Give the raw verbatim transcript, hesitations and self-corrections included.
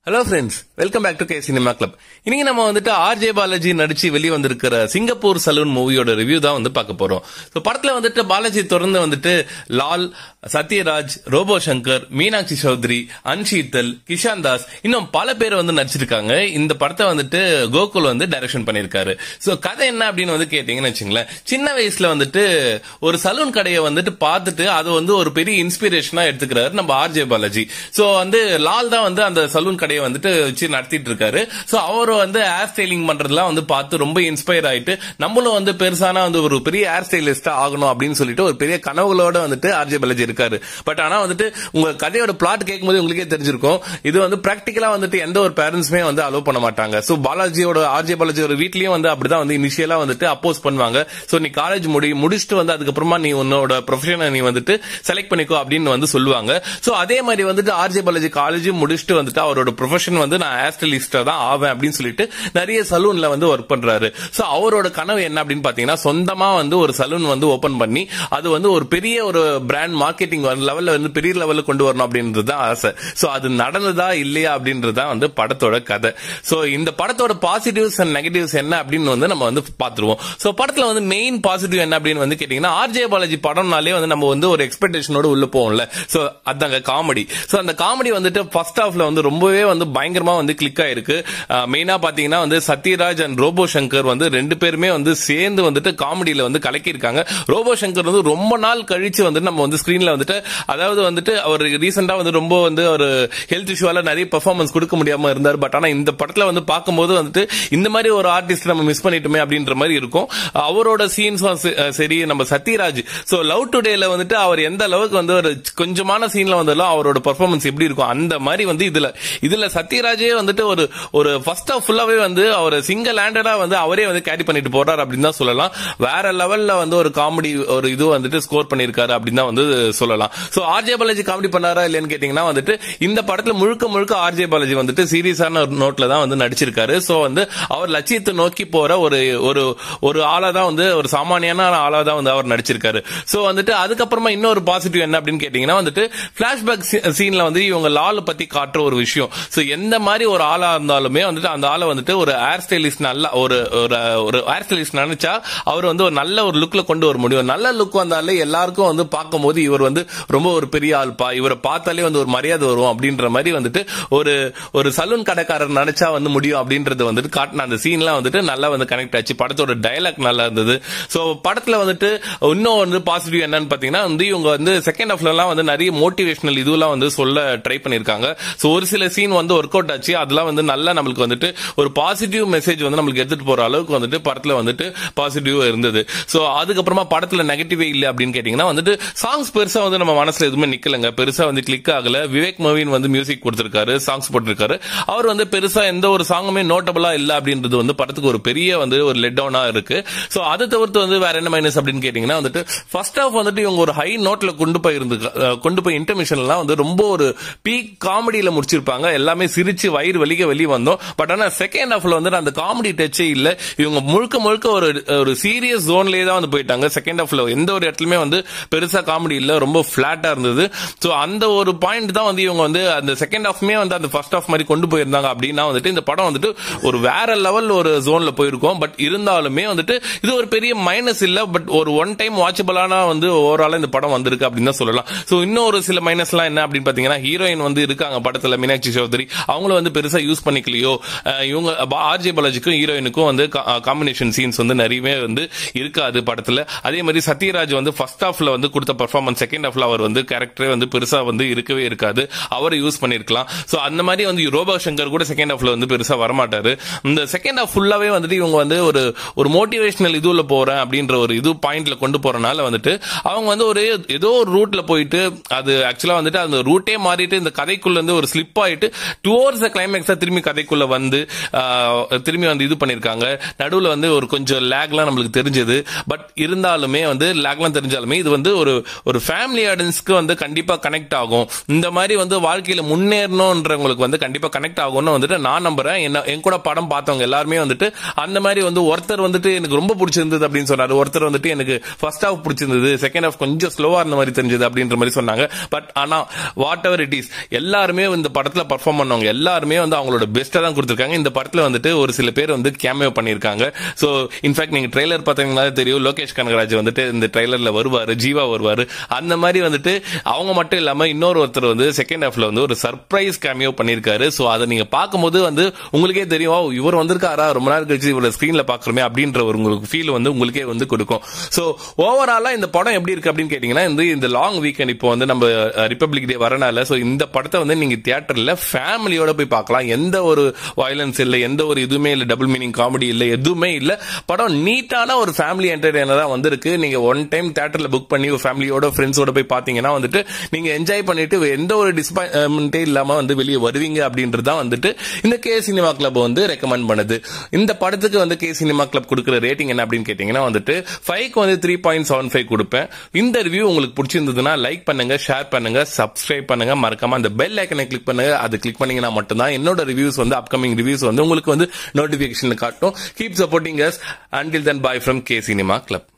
Hello friends, welcome back to K cinema club. இன்னைக்கு நம்ம வந்துட்டு ஆர்ஜே பாலாஜி நடிச்சு வெளியே வந்திருக்கிற சிங்கப்பூர் சலூன் மூவியோட ரிவ்யூ தான் வந்து பார்க்க போறோம். ஸோ படத்துல வந்துட்டு பாலாஜி தொடர்ந்து வந்துட்டு லால், சத்யராஜ், ரோபோ, சங்கர், மீனாட்சி சௌத்ரி, அன்ஷீத்தல், கிஷான் தாஸ், இன்னும் பல பேர் வந்து நடிச்சிருக்காங்க. இந்த படத்தை வந்துட்டு கோகுல் வந்து டைரக்ஷன் பண்ணிருக்காரு. ஸோ கதை என்ன அப்படின்னு வந்து கேட்டீங்கன்னு வச்சுங்களேன், சின்ன வயசுல வந்துட்டு ஒரு சலூன் கடையை வந்துட்டு பார்த்துட்டு அது வந்து ஒரு பெரிய இன்ஸ்பிரேஷனா எடுத்துக்கிறாரு நம்ம ஆர்ஜே பாலாஜி. ஸோ வந்து லால் தான் வந்து அந்த சலூன் கடையை வந்துட்டு வச்சு நடத்திட்டு இருக்காரு. சோ அவரு வந்து ஹேர் ஸ்டைலிங் பண்றதுலாம் வந்து பார்த்து ரொம்ப இன்ஸ்பயர் ஆயிட்டு நம்மளும் வந்து பெருசான வந்து ஒரு பெரிய ஹேர் ஸ்டைலிஸ்டா ஆகணும் அப்படின்னு சொல்லிட்டு ஒரு பெரிய கனவுகளோட வந்துட்டு ஆர்ஜே பாலாஜி இருக்காரு. பட் ஆனா வந்துட்டு உங்க கதையோட பிளாட் கேட்கும்போது உங்களுக்கே தெரிஞ்சிருக்கும், இது வந்து பிராக்டிகலா வந்துட்டு எந்த ஒரு பேரண்ட்ஸுமே வந்து அலோவ் பண்ண மாட்டாங்க. சோ பாலாஜியோட ஆர்ஜே பாலாஜியோட வீட்லயும் வந்து அப்படிதான் வந்து இனிஷியலா வந்துட்டு அப்போஸ் பண்ணுவாங்க. சோ நீ காலேஜ் முடி முடிச்சுட்டு வந்து அதுக்கப்புறமா நீ உன்னோட ப்ரொஃபஷனை நீ வந்துட்டு செலக்ட் பண்ணிக்கோ அப்படின்னு வந்து சொல்லுவாங்க. சோ அதே மாதிரி வந்துட்டு ஆர்ஜே பாலாஜி காலேஜ் முடிச்சுட்டு வந்துட்டு அவரோட ப்ரொஃபஷன் வந்து நான் ஹேர் ஸ்டைலிஸ்டா தான் ஆவேன் அப்படின்னு சொல்லிட்டு நிறைய சலூன்ல வந்து ஒர்க் பண்றாரு. சோ அவரோட கனவு என்ன அப்படின்னு பாத்தீங்கன்னா, சொந்தமா வந்து ஒரு சலூன் வந்து ஓபன் பண்ணி அது வந்து ஒரு பெரிய ஒரு பிராண்ட் மார்க்கெட்டிங் லெவல்ல வந்து பெரிய லெவல்ல கொண்டு வரணும் அப்படின்றது தான் ஆசை. சோ அது நடந்ததா இல்லையா அப்படின்றதா வந்து படத்தோட கதை. சோ இந்த படத்தோட பாசிட்டிவ்ஸ் அண்ட் நெகட்டிவ்ஸ் என்ன அப்படின்னு வந்து நம்ம வந்து பாத்துருவோம். சோ படத்துல வந்து மெயின் பாசிட்டிவ் என்ன அப்படின்னு வந்து கேட்டீங்கன்னா, ஆர்ஜே பாலாஜி படம்னாலே வந்து நம்ம வந்து ஒரு எக்ஸ்பெக்டேஷனோட உள்ள போவோம்ல. சோ அதாங்க காமெடி. சோ அந்த காமெடி வந்துட்டு ஃபர்ஸ்ட் ஹாஃப்ல வந்து ரொம்பவே வந்து பயங்கரமா வந்து கிளிக் ஆயிருக்கு. மெயினா பாத்தீங்கன்னா வந்து சத்யராஜ் அண்ட் ரோபோ சங்கர் வந்து ரெண்டு பேருமே வந்து சேர்ந்து வந்துட்டு காமெடியில வந்து கலக்கி இருக்காங்க. ரோபோ சங்கர் வந்து ரொம்ப நாள் கழிச்சு வந்து நம்ம வந்து ஸ்கிரீன்ல வந்துட்டு, அதாவது வந்துட்டு அவர் ரீசெண்டா வந்து ரொம்ப வந்து ஒரு ஹெல்த் இஷ்யூவால நிறைய பெர்ஃபார்மன்ஸ் கொடுக்க முடியாம இருந்தார். பட் ஆனா இந்த படத்துல வந்து பார்க்கும்போது வந்துட்டு இந்த மாதிரி ஒரு ஆர்டிஸ்ட் நம்ம மிஸ் பண்ணிட்டோமே அப்படின்ற மாதிரி இருக்கும். அவரோட சீன்ஸ் சரி, நம்ம சத்யராஜ் சோ லவ் டுடேல வந்துட்டு அவர் எந்த அளவுக்கு வந்து ஒரு கொஞ்சமான சீன்ல வந்தாலும் அவரோட பெர்ஃபார்மன்ஸ் எப்படி இருக்கும் அந்த மாதிரி வந்து இதுல இதுல சத்யராஜே வந்துட்டு ஒரு ஒரு ஃபர்ஸ்ட் ஆஃப் ஃபுல்லாவே வந்து அவர் சிங்கிள் ஹேண்டடா வந்து அவரே வந்து கேரி பண்ணிட்டு போறாரு அப்படின்னு தான் சொல்லலாம். வேற லெவல்ல வந்து ஒரு காமெடி ஒரு இது வந்துட்டு ஸ்கோர் பண்ணிருக்காரு அப்படின்னு தான் வந்து சொல்லலாம். சோ ஆர்ஜே பாலாஜி காமெடி பண்ணாரா இல்லையான்னு கேட்டீங்கன்னா வந்துட்டு இந்த படத்துல முழுக்க முழுக்க ஆர்ஜே பாலாஜி வந்துட்டு சீரியஸான ஒரு நோட்ல தான் வந்து நடிச்சிருக்காரு. சோ வந்து அவர் லட்சியத்தை நோக்கி போற ஒரு ஒரு ஒரு ஆளா தான் வந்து ஒரு சாமானியான ஆளா தான் வந்து அவர் நடிச்சிருக்காரு. சோ வந்துட்டு அதுக்கப்புறமா இன்னொரு பாசிட்டிவ் என்ன அப்படின்னு கேட்டீங்கன்னா வந்துட்டு பிளாஷ்பேக் சீன்ல வந்து இவங்க லால் பத்தி காட்டுற ஒரு விஷயம். சோ எந்த மாதிரி ஒரு ஆளா இருந்தாலுமே வந்துட்டு அந்த ஆளை வந்துட்டு ஒரு ஹேர் ஸ்டைலிஸ்ட் நல்ல ஒரு ஒரு ஹேர் ஸ்டைலிஸ்ட் நினைச்சா அவர் வந்து ஒரு நல்ல ஒரு லுக்ல கொண்டு வர முடியும். நல்ல லுக் வந்தாலே எல்லாருக்கும் வந்து பார்க்கும் போது இவர் வந்து ரொம்ப ஒரு பெரிய ஆள்பா, இவரை பார்த்தாலே வந்து ஒரு மரியாதை வரும் அப்படின்ற மாதிரி வந்துட்டு ஒரு ஒரு சலூன் கடைக்காரர் நினைச்சா வந்து முடியும் அப்படின்றது வந்துட்டு காட்டின அந்த சீன்லாம் வந்துட்டு நல்லா வந்து கனெக்ட் ஆச்சு. படத்தோட டயலாக் நல்லா இருந்தது. சோ படத்துல வந்துட்டு இன்னும் வந்து பாசிட்டிவ் என்னன்னு பாத்தீங்கன்னா வந்து இவங்க வந்து செகண்ட் ஹாஃப்ல எல்லாம் வந்து நிறைய மோட்டிவேஷனல் இதுவெல்லாம் வந்து சொல்ல ட்ரை பண்ணிருக்காங்க. சோ ஒரு சில சீன் வந்து ஒர்க் அவுட் ஆச்சு. அதெல்லாம் வந்து நல்லா நம்மளுக்கு வந்துட்டு ஒரு பாசிட்டிவ் மெசேஜ் வந்து நம்மளுக்கு எடுத்துட்டு போற அளவுக்கு வந்துட்டு படத்துல வந்துட்டு பாசிட்டிவ் இருந்தது. சோ அதுக்கப்புறமா படத்துல நெகட்டிவே இல்ல அப்படின்னு கேட்டீங்கன்னா வந்துட்டு சாங்ஸ் பெருசா வந்து நம்ம மனசுல எதுவுமே நிக்கலங்க, பெருசா வந்து கிளிக் ஆகல. விவேக் மோவின் வந்து மியூசிக் கொடுத்திருக்காரு, சாங்ஸ் போட்டிருக்காரு. அவர் வந்து பெருசா எந்த ஒரு சாங்குமே நோட்டபிளா இல்ல அப்படின்றது வந்து படத்துக்கு ஒரு பெரிய வந்து ஒரு லெட் டவுனா இருக்கு. சோ அதை தவிர்த்து வந்து வேற என்ன மைனஸ் அப்படின்னு கேட்டீங்கன்னா வந்துட்டு ஃபர்ஸ்ட் ஹாஃப் வந்துட்டு இவங்க ஒரு ஹை நோட்ல கொண்டு போய் இருந்து கொண்டு போய் இன்டர்மிஷன் எல்லாம் வந்து ரொம்ப ஒரு பீக் காமெடியில முடிச்சிருப்பாங்க. எல்லாமே சிரிச்சு வயிறு வலிக்க வெளியே வந்தோம். பட் ஆனா செகண்ட் ஹாஃப்ல வந்து அந்த காமெடி டச்சே இல்ல. இவங்க முழுக்க முழுக்க ஒரு ஒரு சீரியஸ் ஜோன்லயே தான் வந்து போயிட்டாங்க. செகண்ட் ஹாஃப்ல எந்த ஒரு இடத்துலயுமே வந்து பெருசா காமெடி இல்ல, ரொம்ப பிளாட்டா இருந்தது. சோ அந்த ஒரு பாயிண்ட் தான் வந்து இவங்க வந்து அந்த செகண்ட் ஹாஃப்மே வந்து அந்த ஃபர்ஸ்ட் ஹாஃப் மாதிரி கொண்டு போயிருந்தாங்க அப்படின்னா வந்துட்டு இந்த படம் வந்துட்டு ஒரு வேற லெவல் ஒரு ஜோன்ல போயிருக்கும். பட் இருந்தாலுமே வந்துட்டு இது ஒரு பெரிய மைனஸ் இல்ல. பட் ஒரு ஒன் டைம் வாட்சபிளான வந்து ஓவராலா இந்த படம் வந்திருக்கு அப்படின்னு தான் சொல்லலாம். சோ இன்னும் ஒரு சில மைனஸ் எல்லாம் என்ன அப்படின்னு பாத்தீங்கன்னா, ஹீரோயின் வந்து இருக்காங்க படத்துல மீனாட்சி சௌத்ரி, அவங்களும் வந்து பெருசா யூஸ் பண்ணிக்கலையோ. இவங்க ஆர்ஜே பாலாஜிக்கும் ஹீரோயினுக்கும் வந்து காம்பினேஷன் சீன்ஸ் வந்து நிறையவே வந்து இருக்காது படத்துல. அதே மாதிரி சத்யராஜ் வந்து ஃபர்ஸ்ட் ஹாஃப்ல வந்து கொடுத்த பெர்ஃபார்மன்ஸ் செகண்ட் ஹாஃப்ல அவர் வந்து கேரக்டரே வந்து பெருசா வந்து இருக்கவே இருக்காது, அவர் யூஸ் பண்ணிருக்கலாம். சோ அந்த மாதிரி வந்து ரோபோ சங்கர் கூட செகண்ட் ஹாஃப்ல வந்து பெருசா வரமாட்டாரு. இந்த செகண்ட் ஹாஃப் ஃபுல்லாவே வந்துட்டு இவங்க வந்து ஒரு ஒரு மோட்டிவேஷனல் இதுல போறேன் அப்படின்ற ஒரு இது பாயிண்ட்ல கொண்டு போறனால வந்துட்டு அவங்க வந்து ஒரு ஏதோ ஒரு ரூட்ல போயிட்டு அது ஆக்சுவலா வந்துட்டு அந்த ரூட்டே மாறிட்டு இந்த கதைக்குள்ள இருந்து ஒரு ஸ்லிப் ஆயிட்டு டுவர்ட்ஸ் தி கிளைமேக்ஸ் திரும்பி கதைக்குள்ள வந்து திரும்பி வந்து இது பண்ணிருக்காங்க. நடுவுல வந்து ஒரு கொஞ்சம் லேக்லாம் நம்மளுக்கு தெரிஞ்சது. பட் இருந்தாலுமே வந்து லேக்லாம் தெரிஞ்சாலுமே இது வந்து ஒரு ஒரு ஃபேமிலி ஆடியன்ஸ்க்கு வந்து கண்டிப்பா கனெக்ட் ஆகும். இந்த மாதிரி வந்து வாழ்க்கையில முன்னேறணும்ன்றவங்களுக்கு வந்து கண்டிப்பா கனெக்ட் ஆகும்னு வந்துட்டு நான் நம்புறேன். என்ன என் கூட படம் பார்த்தவங்க எல்லாருமே வந்துட்டு அந்த மாதிரி வந்து ஒருத்தர் வந்துட்டு எனக்கு ரொம்ப பிடிச்சிருந்தது அப்படின்னு சொன்னாரு, ஒருத்தர் வந்துட்டு எனக்கு ஃபர்ஸ்ட் ஹாஃப் பிடிச்சிருந்தது, செகண்ட் ஹாஃப் கொஞ்சம் ஸ்லோவா இருந்த மாதிரி தெரிஞ்சது அப்படின்ற மாதிரி சொன்னாங்க. பட் ஆனா வாட் எவர் இட் இஸ் எல்லாருமே இந்த படத்துல பெர்ஃபார்ம் பண்ணவங்க எல்லாருமே வந்து அவங்களோட பெஸ்ட்டா தான் கொடுத்திருக்காங்க. இந்த படத்துல வந்துட்டு ஒரு சில பேர் வந்து கேமியோ பண்ணிருக்காங்க. சோ இன்ஃபேக்ட் நீங்க ட்ரெய்லர் பாத்தீங்கன்னா தெரியும், லோகேஷ் கனகராஜ் வந்துட்டு இந்த ட்ரெய்லர்ல வருவாரு, ஜீவா வருவாரு. அந்த மாதிரி வந்துட்டு அவங்க மட்டும் இல்லாம இன்னொரு ஒருத்தர் வந்து செகண்ட் ஹாஃப்ல வந்து ஒரு சர்ப்ரைஸ் கேமியோ பண்ணிருக்காரு. சோ அதை நீங்க பார்க்கும்போது வந்து உங்களுக்கே தெரியும், இவர் வந்திருக்காரா, ரொம்ப நாள் கழிச்சு இவரோட ஸ்கிரீன்ல பாக்குறோமே அப்படின்ற ஒரு உங்களுக்கு ஃபீல் வந்து உங்களுக்கே வந்து கொடுக்கும். சோ ஓவராலா இந்த படம் எப்படி இருக்கு அப்படின்னு கேட்டீங்கன்னா, இந்த லாங் வீக்கெண்ட் இப்போ வந்து நம்ம ரிபப்ளிக் டே வரனால சோ இந்த படத்தை வந்து நீங்க தியேட்டர்ல ஃபேமிலியோட போய் பார்க்கலாம். எந்த ஒரு வயலன்ஸ் இல்ல, எந்த ஒரு இதுவுமே இல்ல, டபுள் மீனிங் காமெடி இல்ல, எதுவுமே இல்ல. படம் நீட்டான ஒரு ஃபேமிலி என்டர்டெய்னர் தான் வந்திருக்கு. நீங்க ஒன் டைம் தியேட்டர்ல புக் பண்ணி ஃபேமிலியோட ஃப்ரெண்ட்ஸோட போய் பாத்தீங்கன்னா வந்துட்டு நீங்க என்ஜாய் பண்ணிட்டு எந்த ஒரு டிசப்பாயின்மெண்டே இல்லாம வந்து வெளியே வருவீங்க அப்படின்றதான் வந்துட்டு இந்த கே சினிமா கிளப் வந்து ரெக்கமெண்ட் பண்ணுது. இந்த படத்துக்கு வந்து கே சினிமா கிளப் கொடுக்கிற ரேட்டிங் என்ன அப்படின்னு கேட்டீங்கன்னா வந்துட்டு ஃபைவ்க்கு வந்து த்ரீ பாயிண்ட் செவன் ஃபைவ் கொடுப்பேன். இந்த ரிவ்யூ உங்களுக்கு பிடிச்சிருந்ததுன்னா லைக் பண்ணுங்க, ஷேர் பண்ணுங்க, சப்ஸ்கிரைப் பண்ணுங்க, மறக்காம அந்த பெல் ஐக்கனை கிளிக் பண்ணுங்க. அது கிளிக் பண்ணீங்கன்னா மட்டும்தான் என்னோட ரிவ்யூஸ் வந்து அப்கமிங் ரிவ்யூஸ் வந்து உங்களுக்கு வந்து நோட்டிபிகேஷன் காட்டும். Keep supporting us. Until then, bye from K Cinema Club.